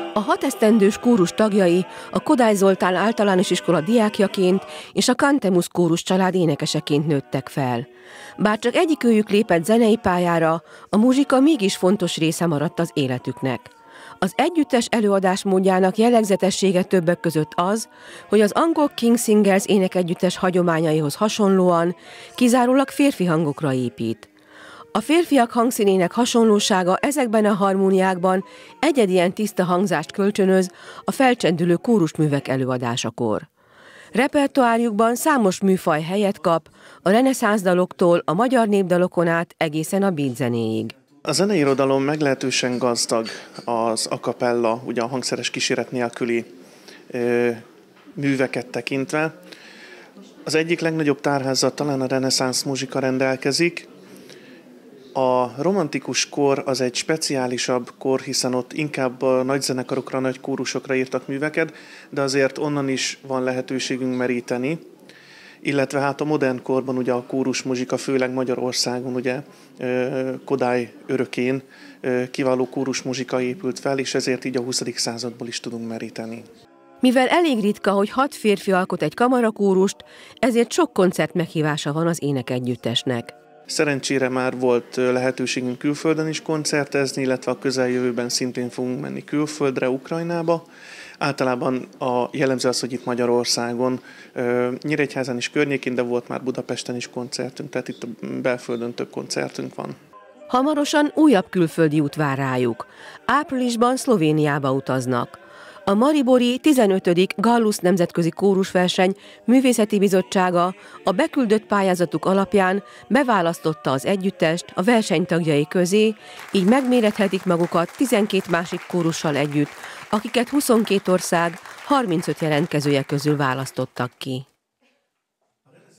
A 6 esztendős kórus tagjai a Kodály Zoltán általános iskola diákjaként és a Cantemus kórus család énekeseként nőttek fel. Bár csak egyikőjük lépett zenei pályára, a muzsika mégis fontos része maradt az életüknek. Az együttes előadásmódjának jellegzetessége többek között az, hogy az angol King Singers énekegyüttes hagyományaihoz hasonlóan kizárólag férfi hangokra épít. A férfiak hangszínének hasonlósága ezekben a harmóniákban egyedien tiszta hangzást kölcsönöz a felcsendülő kórusművek előadásakor. Repertoárjukban számos műfaj helyet kap, a reneszánsz daloktól a magyar népdalokon át egészen a beat zenéig. A zeneirodalom meglehetősen gazdag az a cappella, ugye a hangszeres kíséret nélküli műveket tekintve. Az egyik legnagyobb tárházzal talán a reneszánsz muzsika rendelkezik. A romantikus kor az egy speciálisabb kor, hiszen ott inkább a nagy zenekarokra, nagy kórusokra írtak műveket, de azért onnan is van lehetőségünk meríteni. Illetve hát a modern korban ugye a kórus muzsika, főleg Magyarországon, ugye Kodály örökén kiváló kórus muzsika épült fel, és ezért így a 20. századból is tudunk meríteni. Mivel elég ritka, hogy 6 férfi alkot egy kamarakórust, ezért sok koncert meghívása van az énekegyüttesnek. Szerencsére már volt lehetőségünk külföldön is koncertezni, illetve a közeljövőben szintén fogunk menni külföldre, Ukrajnába. Általában a jellemző az, hogy itt Magyarországon, Nyíregyházán is környékén, de volt már Budapesten is koncertünk, tehát itt a belföldön több koncertünk van. Hamarosan újabb külföldi út vár rájuk. Áprilisban Szlovéniába utaznak. A maribori 15. Gallus Nemzetközi Kórusverseny Művészeti Bizottsága a beküldött pályázatuk alapján beválasztotta az együttest a verseny tagjai közé, így megmérethetik magukat 12 másik kórussal együtt, akiket 22 ország 35 jelentkezője közül választottak ki.